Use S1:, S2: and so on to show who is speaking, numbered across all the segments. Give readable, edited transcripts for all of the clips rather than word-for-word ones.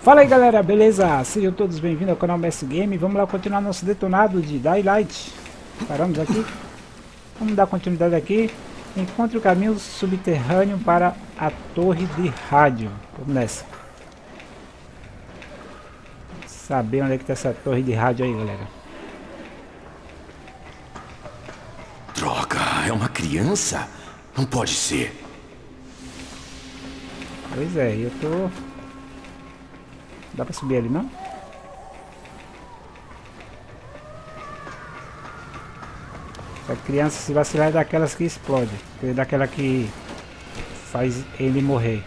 S1: Fala aí galera, beleza? Sejam todos bem-vindos ao canal MS Game. Vamos lá continuar nosso detonado de Dying Light. Paramos aqui. Vamos dar continuidade aqui. Encontre o caminho subterrâneo para a torre de rádio. Vamos nessa. Saber onde é que tá essa torre de rádio aí, galera.
S2: Droga, é uma criança? Não pode ser.
S1: Pois é, eu tô... Dá pra subir ali, não? Essa criança, se vacilar, é daquelas que explode. É daquela que faz ele morrer.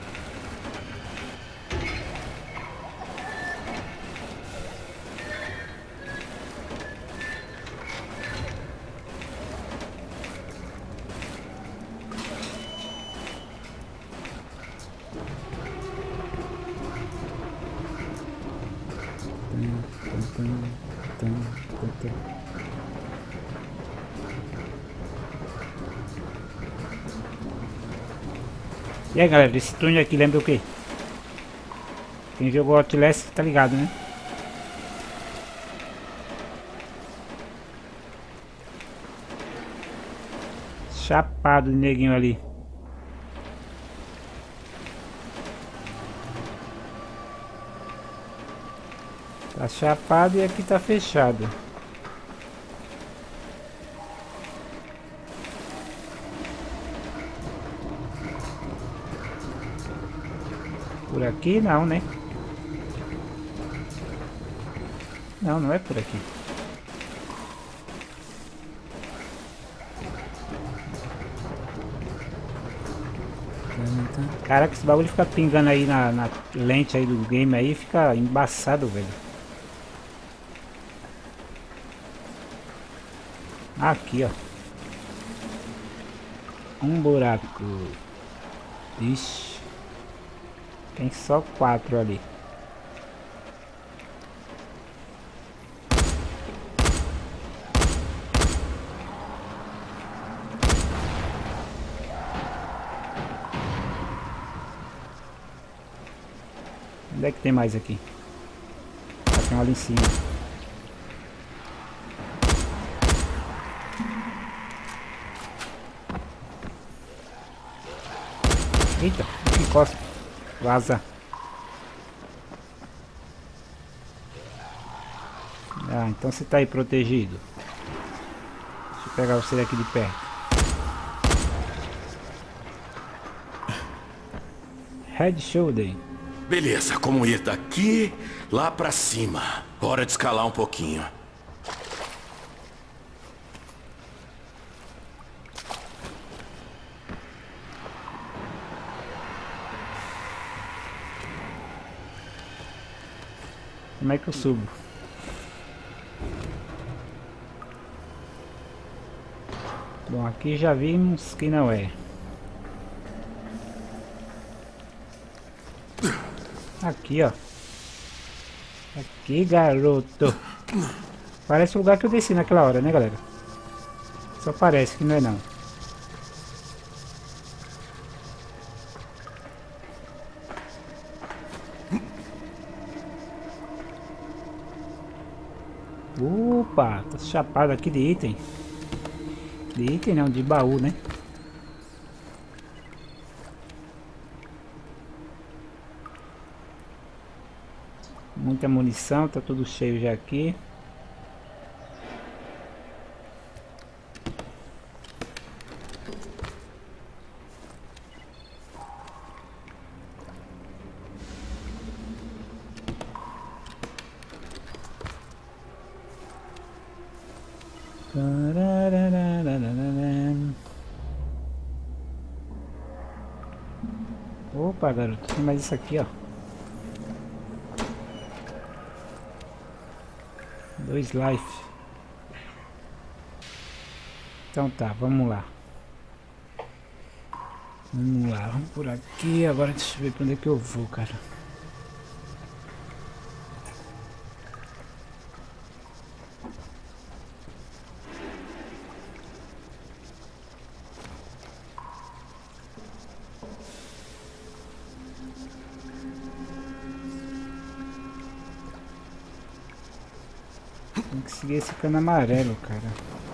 S1: E aí galera, esse túnel aqui lembra o quê? Quem jogou Outlast tá ligado, né? Chapado de neguinho ali. Tá chapado e aqui tá fechado. Por aqui não, né? Não, não é por aqui. Caraca, esse bagulho fica pingando aí na lente aí do game aí, fica embaçado, velho. Aqui, ó. Um buraco. Ixi. Tem só 4 ali. Onde é que tem mais aqui? Ah, tem um ali em cima. Eita, que encosta. Vaza. Ah, então você tá aí protegido. Deixa eu pegar você daqui de perto. Head Shoulder.
S2: Beleza, como ir daqui lá pra cima. Hora de escalar um pouquinho.
S1: Como é que eu subo? Bom, aqui já vimos que não é. Aqui, ó. Aqui, garoto. Parece o lugar que eu desci naquela hora, né, galera? Só parece que não é, não. Opa, tô chapado aqui de item. De item não, de baú, né? Muita munição, tá tudo cheio já aqui. Opa, garoto, tem mais isso aqui, ó. 2 life. Então tá, vamos lá. Vamos lá, vamos por aqui. Agora deixa eu ver pra onde é que eu vou, cara. Tem que seguir esse cano amarelo, cara.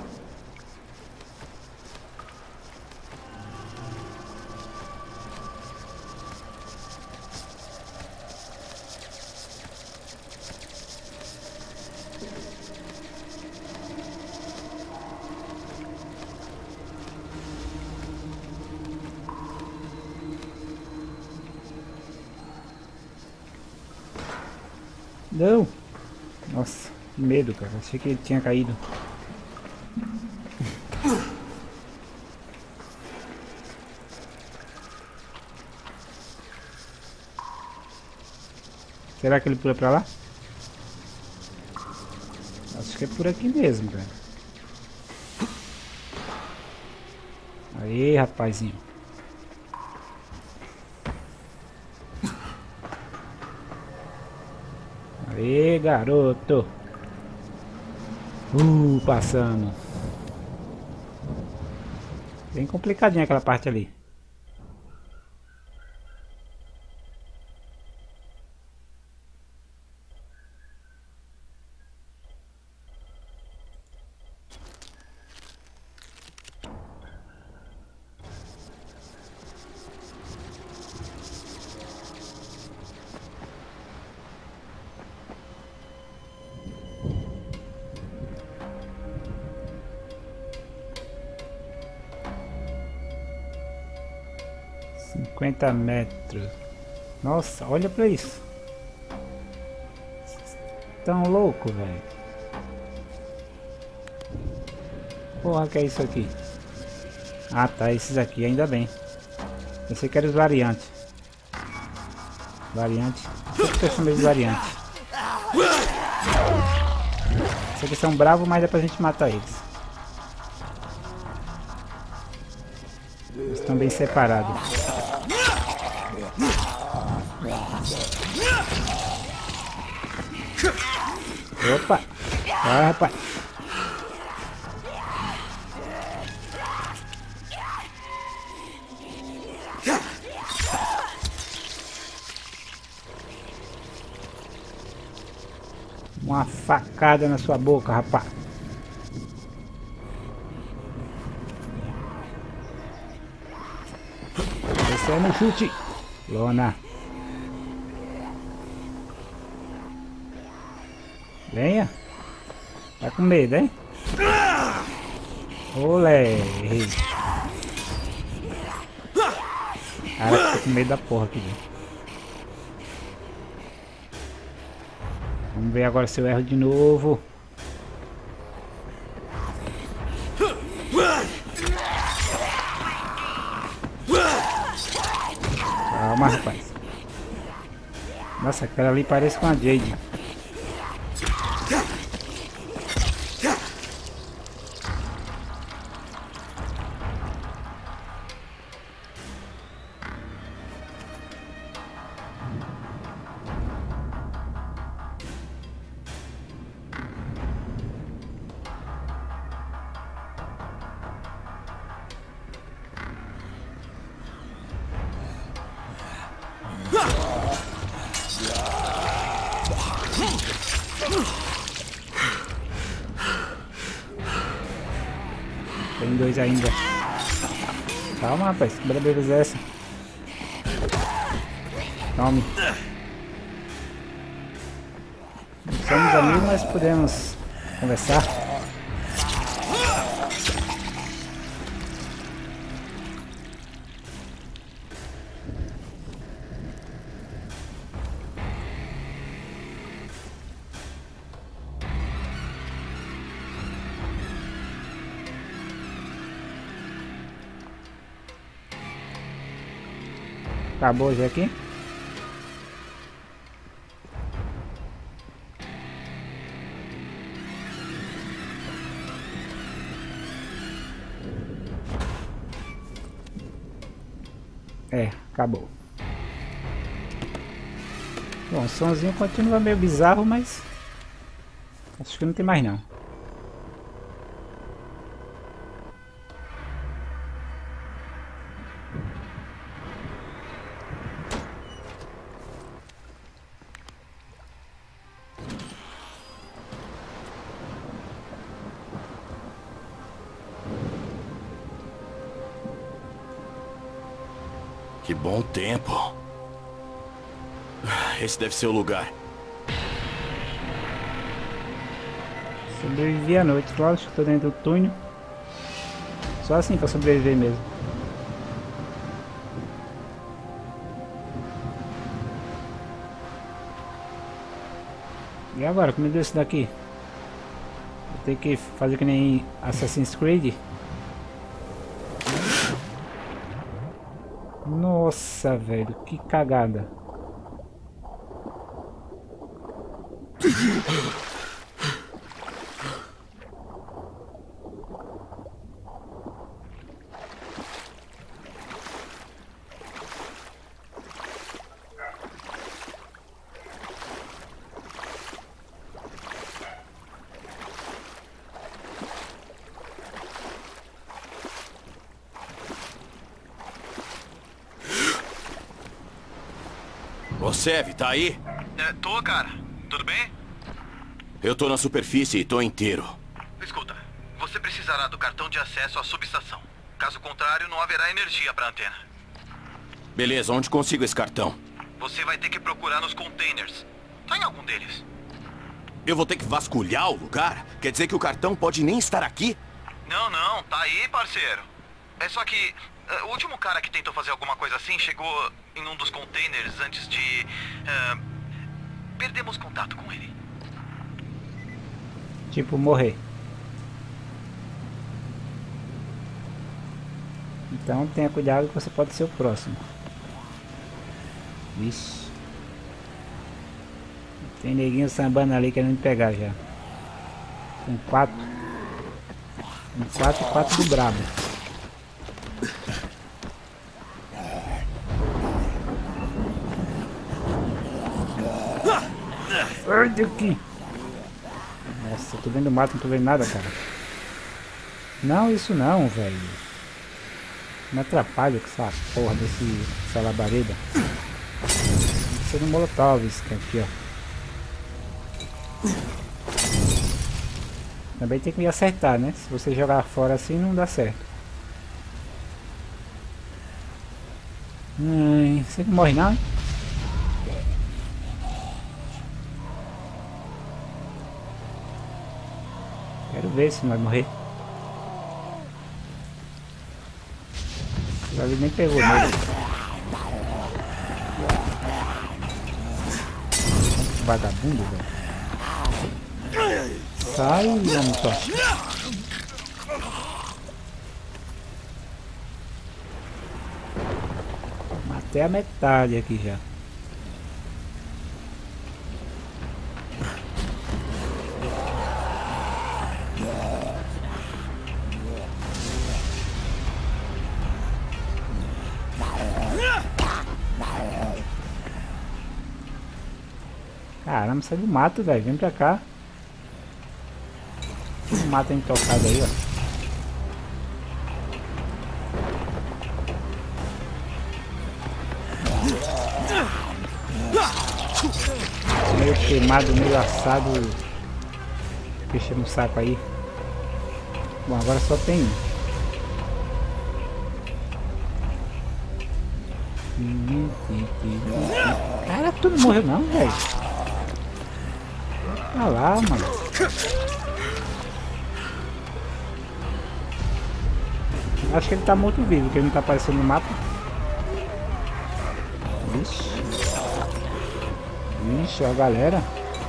S1: Não! Nossa, que medo, cara. Achei que ele tinha caído. Será que ele pula pra lá? Acho que é por aqui mesmo, velho. Aí, rapazinho. Aí, garoto. Passando. Bem complicadinha aquela parte ali. $50. Nossa, olha pra isso. Tão louco, velho. Porra, que é isso aqui? Ah, tá, esses aqui, ainda bem. Pensei que era os variantes. Variante. Sempre que são meus variantes. Esses aqui são bravos, mas dá pra gente matar eles. Eles estão bem separados. Opa! Vai, rapaz! Uma facada na sua boca, rapaz! Esse é no chute! Lona! Venha! Tá com medo, hein? Olé! Cara, tô com medo da porra aqui, velho. Vamos ver agora se eu erro de novo. Calma, rapaz. Nossa, aquela ali parece com a Jade. Tem dois ainda. Calma, rapaz. Que beleza é essa? Tome. Somos amigos, mas podemos conversar. Acabou já aqui? É, acabou. Bom, o somzinho continua meio bizarro, mas acho que não tem mais não.
S2: Que bom tempo. Esse deve ser o lugar.
S1: Sobrevivi à noite, lógico, tô dentro do túnel. Só assim pra sobreviver mesmo. E agora, como é desse daqui? Vou ter que fazer que nem Assassin's Creed. Nossa, velho, que cagada.
S2: Ô, Sev, tá aí?
S3: Tô, cara. Tudo bem?
S2: Eu tô na superfície e tô inteiro.
S3: Escuta, você precisará do cartão de acesso à subestação. Caso contrário, não haverá energia pra antena.
S2: Beleza, onde consigo esse cartão?
S3: Você vai ter que procurar nos containers. Tá em algum deles.
S2: Eu vou ter que vasculhar o lugar? Quer dizer que o cartão pode nem estar aqui?
S3: Não, tá aí, parceiro. É só que o último cara que tentou fazer alguma coisa assim chegou em um dos containers antes de... perdemos contato com ele.
S1: Tipo, morrer. Então tenha cuidado que você pode ser o próximo. Vixe. Tem neguinho sambando ali querendo me pegar já. Tem 4. Tem 4 e 4 do brabo. Ai, daqui. Nossa, eu tô vendo o mato, não tô vendo nada, cara. Não, isso não, velho. Me atrapalha com essa porra dessa labareda. Tem que ser no molotov esse aqui, ó. Também tem que me acertar, né? Se você jogar fora assim, não dá certo. Ai, você não morre não, hein? Quero ver se não vai morrer. Ele nem pegou nele. Vagabundo, velho. Sai, vamos só. Matei a metade aqui já. Caramba, sai do mato, velho. Vem pra cá. O mato intocado aí, ó. Meio queimado, meio assado. Fecha no saco aí. Bom, agora só tem um. Cara, tu não morreu não, velho. Olha lá, mano. Acho que ele tá muito vivo, porque ele não tá aparecendo no mapa. Vixe. Vixe, ó a galera.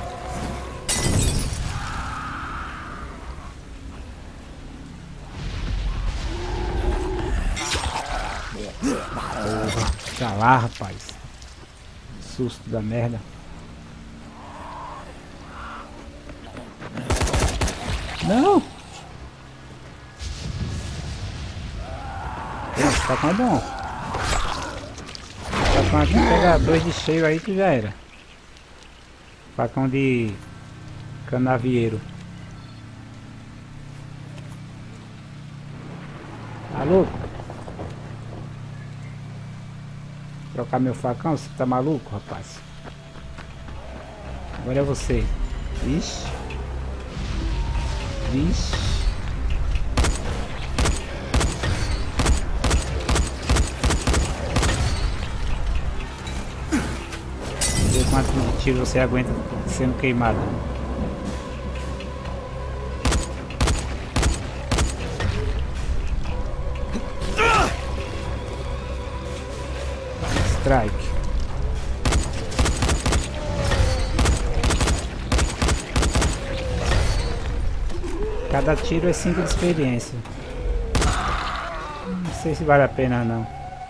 S1: Porra, tá lá, rapaz. Susto da merda. Não! Esse facão é bom. O facão aqui pega 2 de cheio aí que já era. Facão de canavieiro. Tá louco? Trocar meu facão? Você tá maluco, rapaz? Agora é você. Vixe. Vixe. quanto de tiro você aguenta sendo queimado. Strike. Cada tiro é 5 de experiência. Não sei se vale a pena não.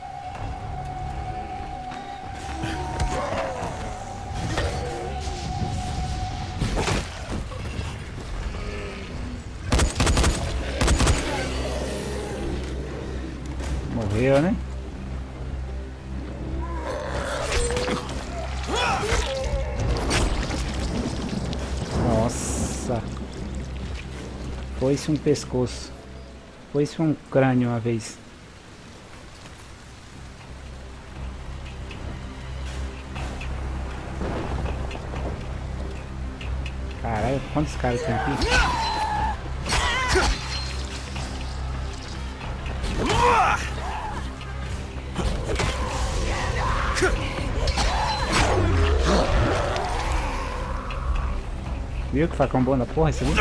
S1: Morreu, né? Nossa. Foi-se um pescoço. Foi-se um crânio uma vez. Caralho, quantos caras tem aqui? Viu que facão bom da porra esse ali?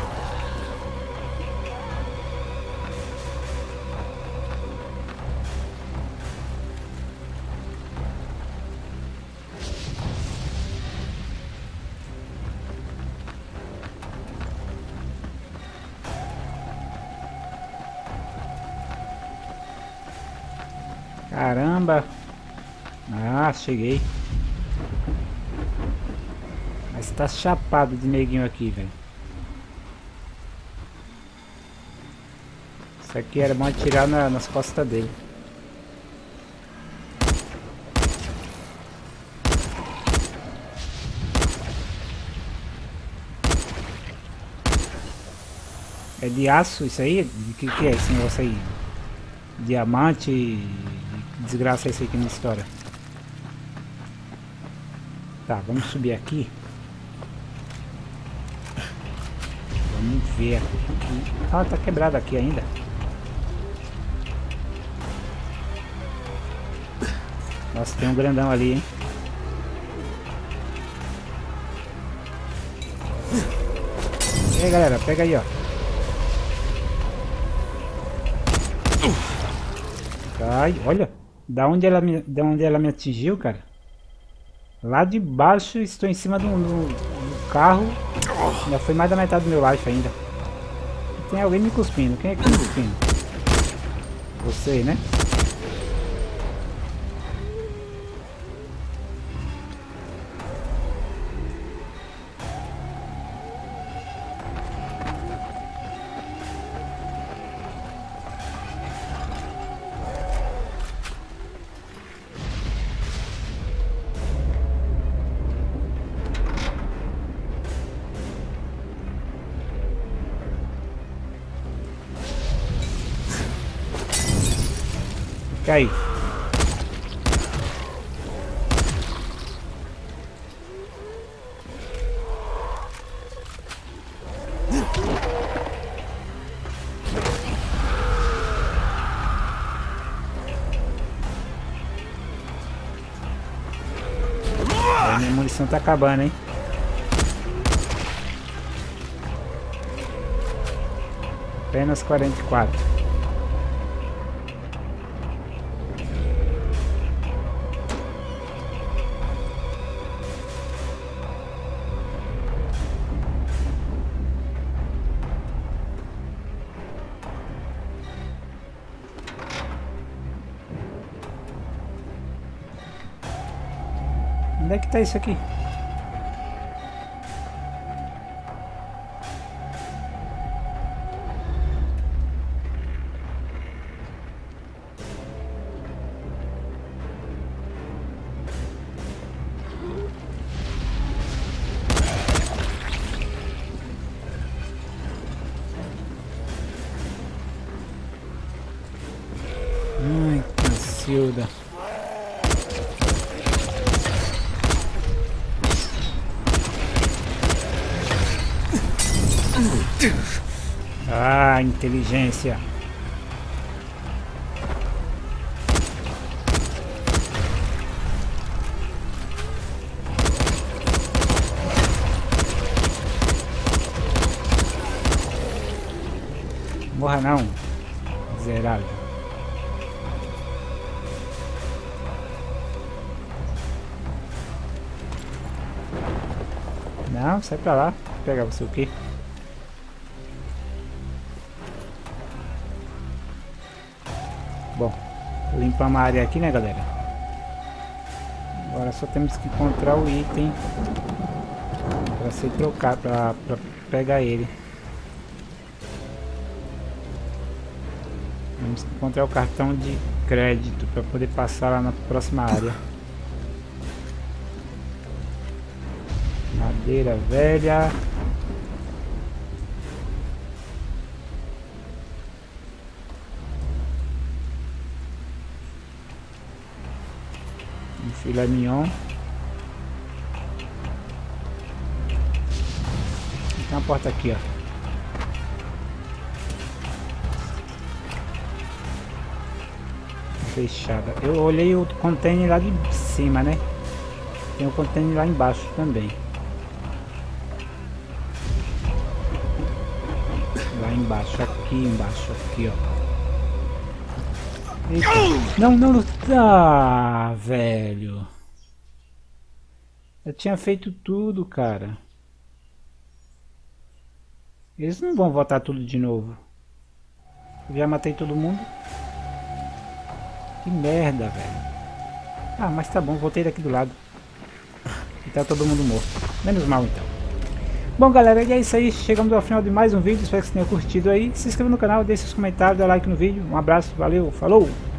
S1: Caramba! Ah, cheguei. Mas tá chapado de neguinho aqui, velho. Isso aqui era bom atirar nas costas dele. É de aço isso aí? De que é esse negócio aí? Diamante? Desgraça é isso aí que me estoura. Tá, vamos subir aqui. Vamos ver aqui. Ah, tá quebrado aqui ainda. Nossa, tem um grandão ali, hein? E aí, galera, pega aí, ó. Ai, olha. Da onde ela me atingiu, cara? Lá de baixo, estou em cima do carro. Já foi mais da metade do meu life ainda. Tem alguém me cuspindo. Quem é que tá me cuspindo? Você, né? Fica aí. A minha munição tá acabando, hein? Apenas 44. Onde é que tá isso aqui? Ai, Cacilda. Ah, inteligência. morra não, miserável. Não, sai pra lá. Vou pegar você o quê? Bom, limpamos a área aqui, né, galera? Agora só temos que encontrar o item para ser trocado, para pegar ele. Vamos encontrar o cartão de crédito para poder passar lá na próxima área. Madeira velha. Um filé mignon. Tem uma porta aqui, ó. Fechada. Eu olhei o container lá de cima, né? Tem o container lá embaixo também. Lá embaixo, aqui embaixo, aqui, ó. Eita. Não, não, não. Ah, velho. Eu tinha feito tudo, cara. Eles não vão voltar tudo de novo. Eu já matei todo mundo. Que merda, velho. Ah, mas tá bom, voltei daqui do lado. E tá todo mundo morto. Menos mal, então. Bom, galera, e é isso aí. Chegamos ao final de mais um vídeo. Espero que vocês tenham curtido aí. Se inscreva no canal, deixe seus comentários, dá like no vídeo. Um abraço, valeu, falou!